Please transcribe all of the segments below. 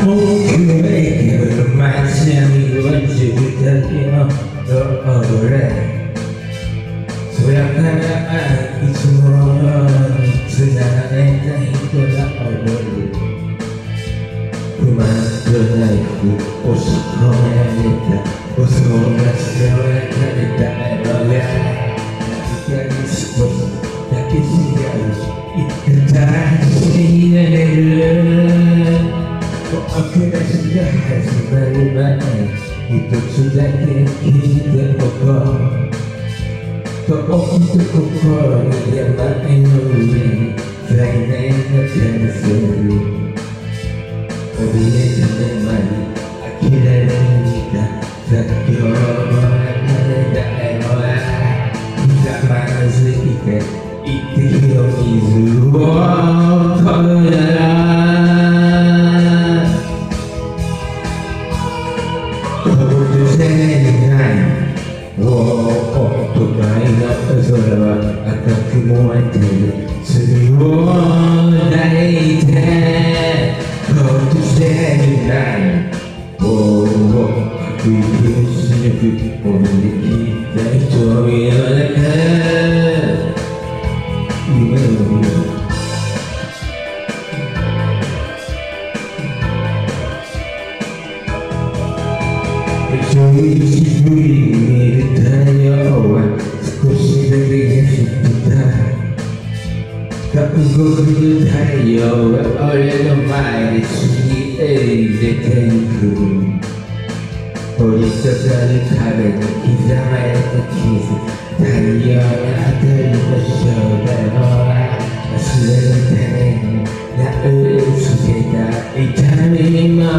駅の街並みは自分だけの踊れそやからいつもにつながれた人が踊る不満とナイフ押し込められたおそうが背負われたのが何かに少しだけ違う一回大事になれる僕らしが始まる前一つだけ聞いておこう遠く心に山の上に最大のキャンセル怯えた目まに呆れるにた作業も流れだよひざまずいて一滴の水を取るなら都会の空は赤く燃えてる罪を抱いてほっとしてみない吐く息をしなく飛んできた瞳の中夢を見る11ぶりに見る太陽は少しだけ痩せてた動く太陽は俺の前で過ぎ出ていく折りたたる壁に刻まれた傷太陽が当たる場所だろう忘れるために名をつけた痛みも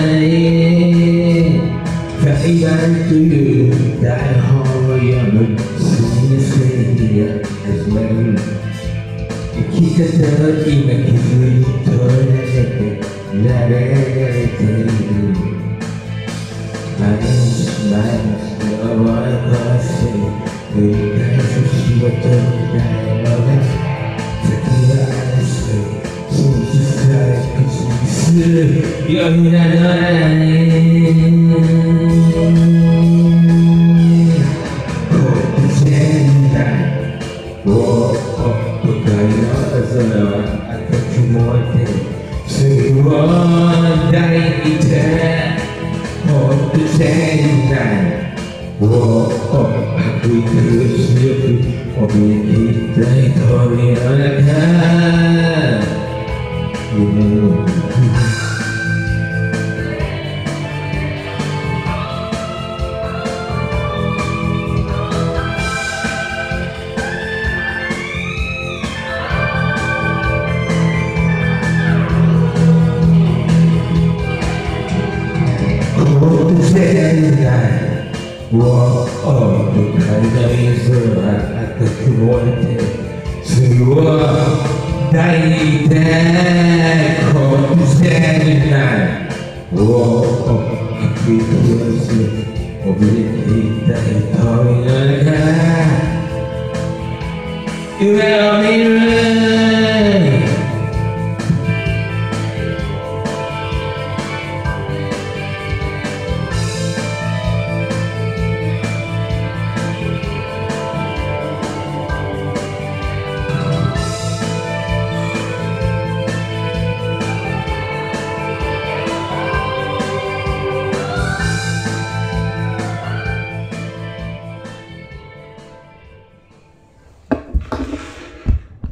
ない裁判という台本を読む次の推理が始まる生き方を今気づいてられている毎日思い越せ繰り返す仕事みたいのが先は争い真実さえ口にするようにならない都会の空は赤く燃えて罪を抱いてほっとしていない悪意苦しく怯えきった瞳の中夢を見る都会の夜空赤く燃えて罪を抱いてほっとしていない悪意苦しく怯えていた瞳の中夢を